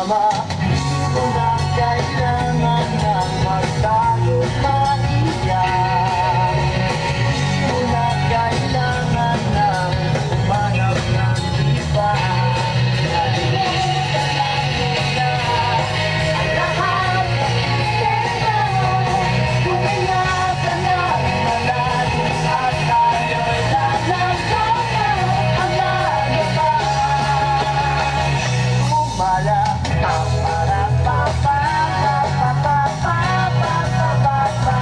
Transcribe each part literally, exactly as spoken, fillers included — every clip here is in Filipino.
Sumama, hindi mo na kailangan ng magtago maiyak. Hindi mo na kailangan ng umanap ng iba. Nalimutan lang muna ang lahat ng pera. Huminga ka na malalim at tayo'y lalagyan ang lahat pa. Umala, para pa pa pa pa pa pa pa pa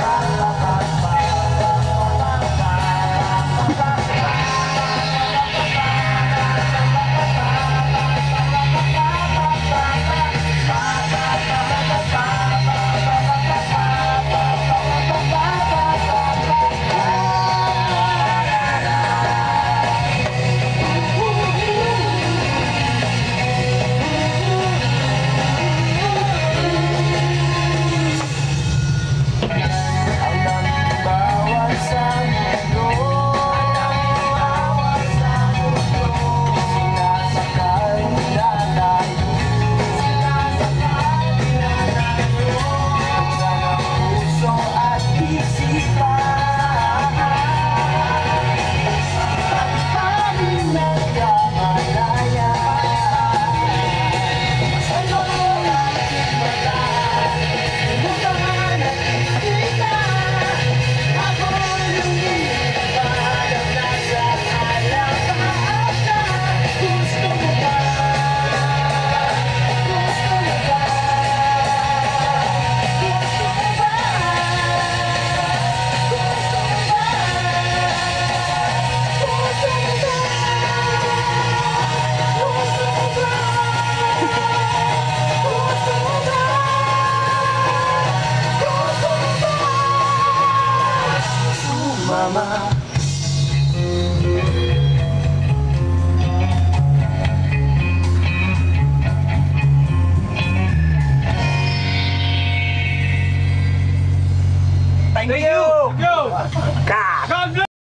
Mama. Thank you. Go. God.